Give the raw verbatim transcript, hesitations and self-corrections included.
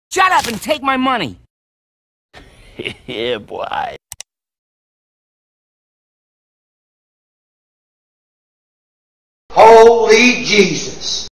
Shut up and take my money! Yeah, boy. Holy Jesus.